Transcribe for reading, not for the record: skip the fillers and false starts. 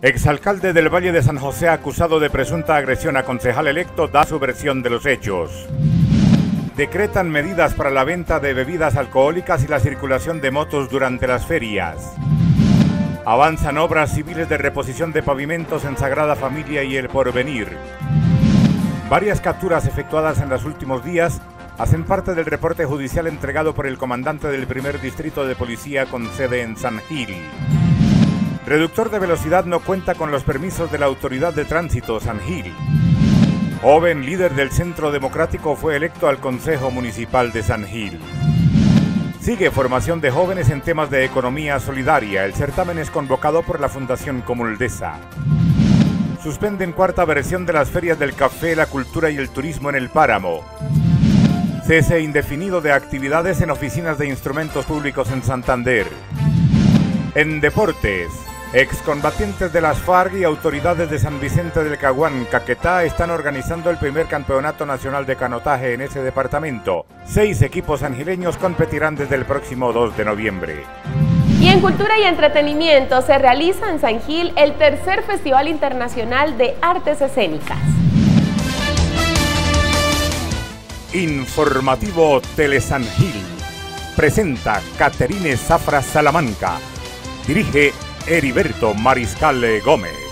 Exalcalde del Valle de San José acusado de presunta agresión a concejal electo da su versión de los hechos. Decretan medidas para la venta de bebidas alcohólicas y la circulación de motos durante las ferias. Avanzan obras civiles de reposición de pavimentos en Sagrada Familia y El Porvenir. Varias capturas efectuadas en los últimos días hacen parte del reporte judicial entregado por el comandante del primer distrito de policía con sede en San Gil. Reductor de velocidad no cuenta con los permisos de la Autoridad de Tránsito San Gil. Joven líder del Centro Democrático fue electo al Consejo Municipal de San Gil. Sigue formación de jóvenes en temas de economía solidaria. El certamen es convocado por la Fundación Comuldesa. Suspenden cuarta versión de las ferias del café, la cultura y el turismo en el Páramo. Cese indefinido de actividades en oficinas de instrumentos públicos en Santander. En deportes, excombatientes de las FARC y autoridades de San Vicente del Caguán, Caquetá, están organizando el primer campeonato nacional de canotaje en ese departamento. 6 equipos sangileños competirán desde el próximo 2 de noviembre. Y en cultura y entretenimiento se realiza en San Gil el tercer Festival Internacional de Artes Escénicas. Informativo Telesan Gil. Presenta Caterine Zafra Salamanca. Dirige Heriberto Mariscal Gómez.